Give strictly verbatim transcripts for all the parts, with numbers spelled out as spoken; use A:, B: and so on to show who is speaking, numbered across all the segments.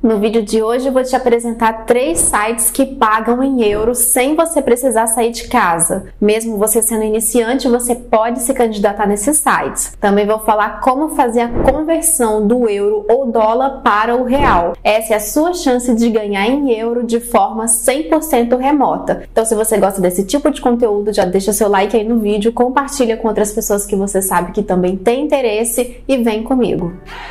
A: No vídeo de hoje eu vou te apresentar três sites que pagam em euros sem você precisar sair de casa. Mesmo você sendo iniciante, você pode se candidatar nesses sites. Também vou falar como fazer a conversão do euro ou dólar para o real. Essa é a sua chance de ganhar em euro de forma cem por cento remota. Então, se você gosta desse tipo de conteúdo, já deixa seu like aí no vídeo, compartilha com outras pessoas que você sabe que também tem interesse e vem comigo.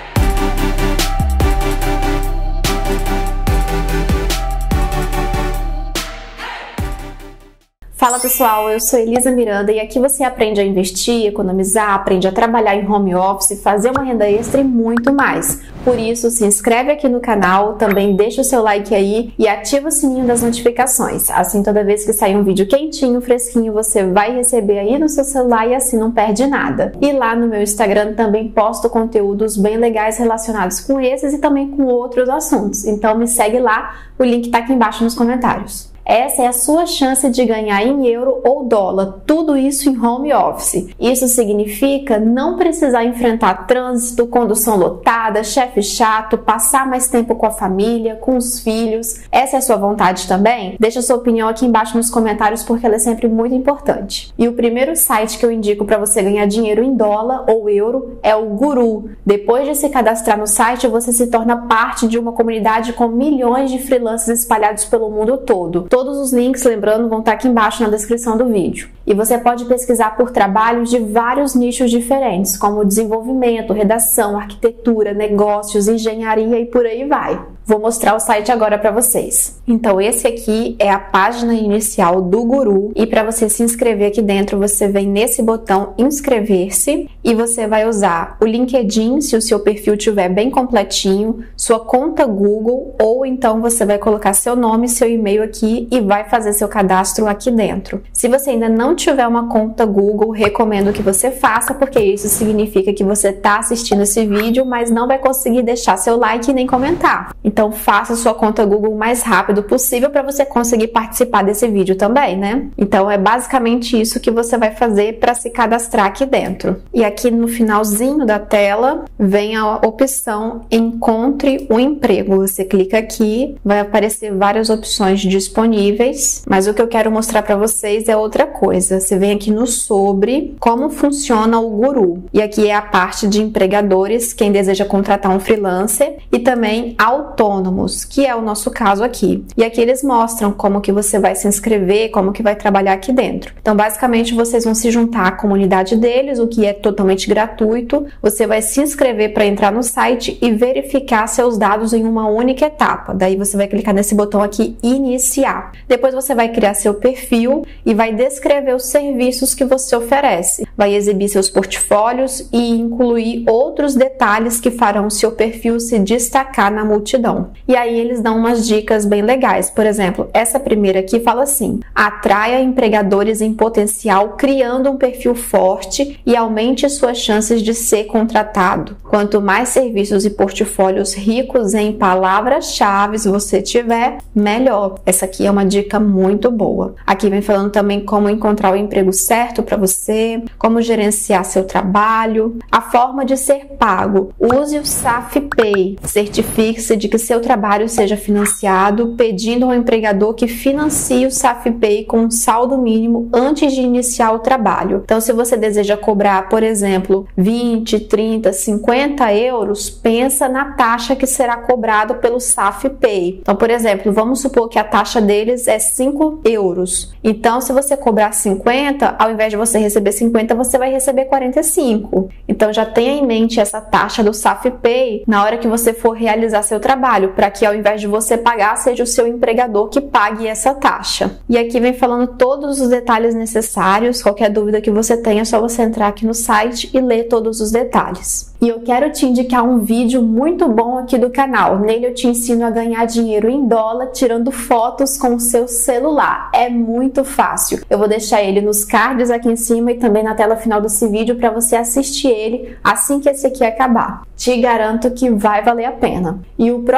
A: Fala pessoal, eu sou Elisa Miranda e aqui você aprende a investir, economizar, aprende a trabalhar em home office, fazer uma renda extra e muito mais. Por isso, se inscreve aqui no canal, também deixa o seu like aí e ativa o sininho das notificações. Assim, toda vez que sair um vídeo quentinho, fresquinho, você vai receber aí no seu celular e assim não perde nada. E lá no meu Instagram também posto conteúdos bem legais relacionados com esses e também com outros assuntos. Então me segue lá, o link tá aqui embaixo nos comentários. Essa é a sua chance de ganhar em euro ou dólar, tudo isso em home office. Isso significa não precisar enfrentar trânsito, condução lotada, chefe chato, passar mais tempo com a família, com os filhos. Essa é a sua vontade também? Deixa sua opinião aqui embaixo nos comentários porque ela é sempre muito importante. E o primeiro site que eu indico para você ganhar dinheiro em dólar ou euro é o Guru. Depois de se cadastrar no site, você se torna parte de uma comunidade com milhões de freelancers espalhados pelo mundo todo. Todos os links, lembrando, vão estar aqui embaixo na descrição do vídeo. E você pode pesquisar por trabalhos de vários nichos diferentes, como desenvolvimento, redação, arquitetura, negócios, engenharia e por aí vai. Vou mostrar o site agora para vocês. Então, esse aqui é a página inicial do Guru e para você se inscrever aqui dentro, você vem nesse botão inscrever-se e você vai usar o LinkedIn, se o seu perfil estiver bem completinho, sua conta Google ou então você vai colocar seu nome e seu e-mail aqui e vai fazer seu cadastro aqui dentro. Se você ainda não tiver uma conta Google, recomendo que você faça, porque isso significa que você está assistindo esse vídeo, mas não vai conseguir deixar seu like nem comentar. Então, faça sua conta Google o mais rápido possível para você conseguir participar desse vídeo também, né? Então, é basicamente isso que você vai fazer para se cadastrar aqui dentro. E aqui no finalzinho da tela, vem a opção Encontre um emprego. Você clica aqui, vai aparecer várias opções disponíveis, mas o que eu quero mostrar para vocês é outra coisa. Você vem aqui no sobre como funciona o Guru. E aqui é a parte de empregadores, quem deseja contratar um freelancer, e também autônomos. autônomos, que é o nosso caso aqui. E aqui eles mostram como que você vai se inscrever, como que vai trabalhar aqui dentro. Então, basicamente, vocês vão se juntar à comunidade deles, o que é totalmente gratuito. Você vai se inscrever para entrar no site e verificar seus dados em uma única etapa. Daí você vai clicar nesse botão aqui, iniciar. Depois você vai criar seu perfil e vai descrever os serviços que você oferece. Vai exibir seus portfólios e incluir outros detalhes que farão seu perfil se destacar na multidão. E aí eles dão umas dicas bem legais. Por exemplo, essa primeira aqui fala assim: atraia empregadores em potencial criando um perfil forte e aumente suas chances de ser contratado. Quanto mais serviços e portfólios ricos em palavras-chave você tiver, melhor. Essa aqui é uma dica muito boa. Aqui vem falando também como encontrar o emprego certo para você, como gerenciar seu trabalho, a forma de ser pago. Use o SafePay. Certifique-se de que seu trabalho seja financiado, pedindo ao empregador que financie o SafePay com um saldo mínimo antes de iniciar o trabalho. Então, se você deseja cobrar, por exemplo, vinte, trinta, cinquenta euros, pensa na taxa que será cobrado pelo SafePay. Então, por exemplo, vamos supor que a taxa deles é cinco euros. Então, se você cobrar cinquenta, ao invés de você receber cinquenta, você vai receber quarenta e cinco. Então, já tenha em mente essa taxa do SafePay na hora que você for realizar seu trabalho, para que ao invés de você pagar, seja o seu empregador que pague essa taxa. E aqui vem falando todos os detalhes necessários. Qualquer dúvida que você tenha, é só você entrar aqui no site e ler todos os detalhes. E eu quero te indicar um vídeo muito bom aqui do canal. Nele eu te ensino a ganhar dinheiro em dólar tirando fotos com o seu celular. É muito fácil. Eu vou deixar ele nos cards aqui em cima e também na tela final desse vídeo para você assistir ele assim que esse aqui acabar. Te garanto que vai valer a pena. E o próximo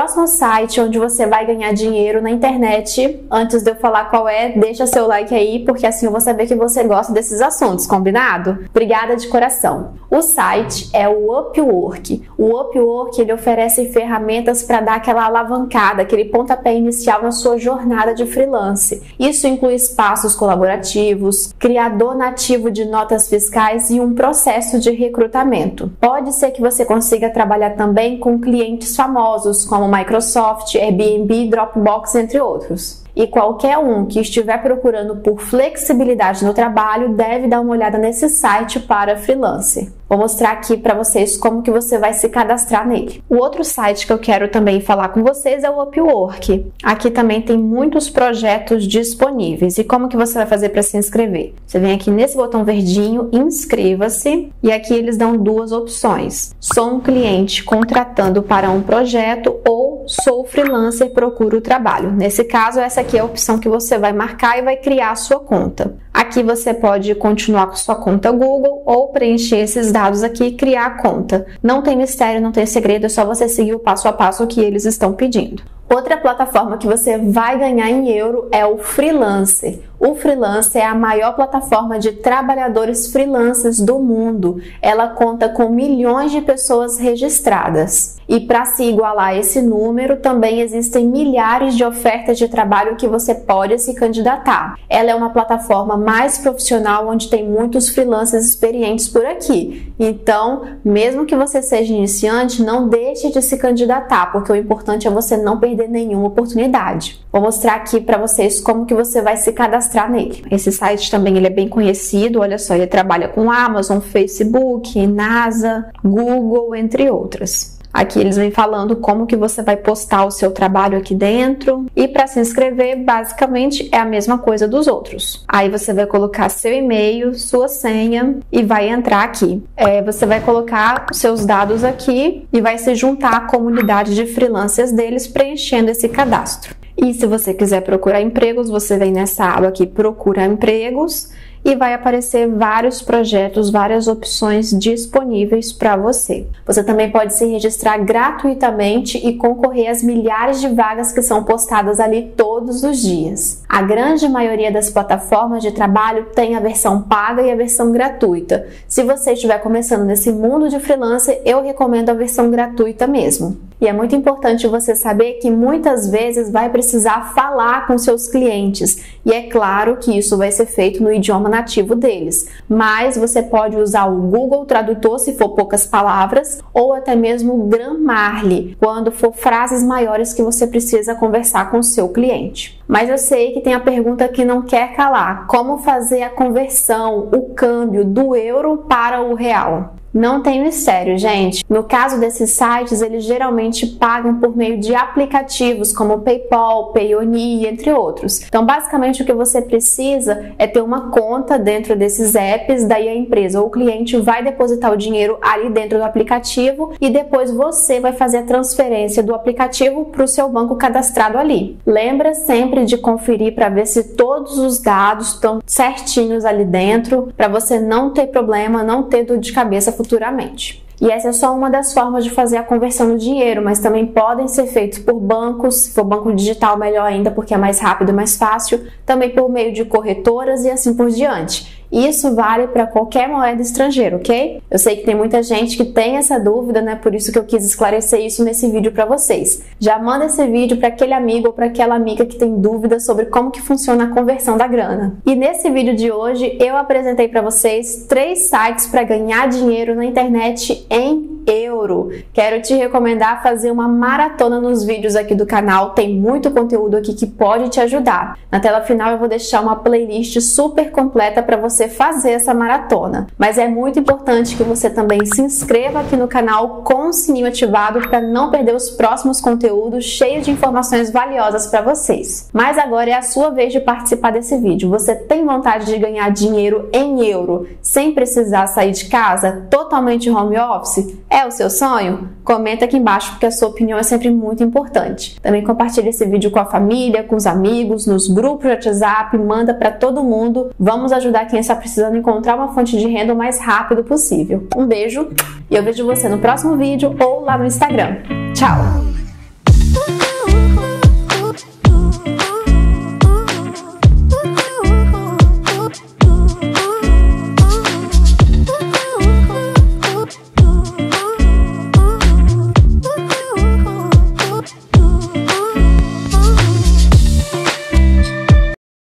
A: próximo site onde você vai ganhar dinheiro na internet, antes de eu falar qual é, deixa seu like aí, porque assim eu vou saber que você gosta desses assuntos, combinado? Obrigada de coração. O site é o Upwork. O Upwork, ele oferece ferramentas para dar aquela alavancada, aquele pontapé inicial na sua jornada de freelance. Isso inclui espaços colaborativos, criador nativo de notas fiscais e um processo de recrutamento. Pode ser que você consiga trabalhar também com clientes famosos como Microsoft, Airbnb, Dropbox, entre outros. E qualquer um que estiver procurando por flexibilidade no trabalho deve dar uma olhada nesse site para freelance. Vou mostrar aqui para vocês como que você vai se cadastrar nele. O outro site que eu quero também falar com vocês é o Upwork. Aqui também tem muitos projetos disponíveis. E como que você vai fazer para se inscrever? Você vem aqui nesse botão verdinho, inscreva-se, e aqui eles dão duas opções. Sou um cliente contratando para um projeto ou sou freelancer, procuro trabalho. Nesse caso, essa aqui é a opção que você vai marcar e vai criar a sua conta. Aqui você pode continuar com sua conta Google ou preencher esses dados aqui e criar a conta. Não tem mistério, não tem segredo, é só você seguir o passo a passo que eles estão pedindo. Outra plataforma que você vai ganhar em euro é o Freelancer. O Freelancer é a maior plataforma de trabalhadores freelancers do mundo. Ela conta com milhões de pessoas registradas. E para se igualar a esse número, também existem milhares de ofertas de trabalho que você pode se candidatar. Ela é uma plataforma mais profissional, onde tem muitos freelancers experientes por aqui. Então, mesmo que você seja iniciante, não deixe de se candidatar, porque o importante é você não perder nenhuma oportunidade. Vou mostrar aqui para vocês como que você vai se cadastrar nele. Esse site também ele é bem conhecido, olha só, ele trabalha com Amazon, Facebook, NASA, Google, entre outras. Aqui eles vêm falando como que você vai postar o seu trabalho aqui dentro. E para se inscrever, basicamente, é a mesma coisa dos outros. Aí você vai colocar seu e-mail, sua senha e vai entrar aqui. É, você vai colocar os seus dados aqui e vai se juntar à comunidade de freelancers deles preenchendo esse cadastro. E se você quiser procurar empregos, você vem nessa aba aqui, Procura Empregos, e vai aparecer vários projetos, várias opções disponíveis para você. Você também pode se registrar gratuitamente e concorrer às milhares de vagas que são postadas ali todos os dias. A grande maioria das plataformas de trabalho tem a versão paga e a versão gratuita. Se você estiver começando nesse mundo de freelancer, eu recomendo a versão gratuita mesmo. E é muito importante você saber que muitas vezes vai precisar falar com seus clientes. E é claro que isso vai ser feito no idioma nativo deles. Mas você pode usar o Google Tradutor se for poucas palavras, ou até mesmo o Grammarly, quando for frases maiores que você precisa conversar com o seu cliente. Mas eu sei que tem a pergunta que não quer calar: como fazer a conversão, o câmbio do euro para o real? Não tem mistério, gente. No caso desses sites, eles geralmente pagam por meio de aplicativos como PayPal, Payoneer, entre outros. Então, basicamente, o que você precisa é ter uma conta dentro desses apps, daí a empresa ou o cliente vai depositar o dinheiro ali dentro do aplicativo e depois você vai fazer a transferência do aplicativo para o seu banco cadastrado ali. Lembra sempre de conferir para ver se todos os dados estão certinhos ali dentro, para você não ter problema, não ter dor de cabeça futuramente. E essa é só uma das formas de fazer a conversão do dinheiro, mas também podem ser feitos por bancos, se for banco digital melhor ainda, porque é mais rápido e mais fácil, também por meio de corretoras e assim por diante. Isso vale para qualquer moeda estrangeira, ok? Eu sei que tem muita gente que tem essa dúvida, né? Por isso que eu quis esclarecer isso nesse vídeo para vocês. Já manda esse vídeo para aquele amigo ou para aquela amiga que tem dúvida sobre como que funciona a conversão da grana. E nesse vídeo de hoje eu apresentei para vocês três sites para ganhar dinheiro na internet em euro. Quero te recomendar fazer uma maratona nos vídeos aqui do canal, tem muito conteúdo aqui que pode te ajudar. Na tela final eu vou deixar uma playlist super completa para você fazer essa maratona. Mas é muito importante que você também se inscreva aqui no canal com o sininho ativado para não perder os próximos conteúdos cheios de informações valiosas para vocês. Mas agora é a sua vez de participar desse vídeo. Você tem vontade de ganhar dinheiro em euro sem precisar sair de casa, totalmente home office? É o seu sonho? Comenta aqui embaixo, porque a sua opinião é sempre muito importante. Também compartilhe esse vídeo com a família, com os amigos, nos grupos de WhatsApp, manda para todo mundo. Vamos ajudar quem está precisando encontrar uma fonte de renda o mais rápido possível. Um beijo e eu vejo você no próximo vídeo ou lá no Instagram. Tchau!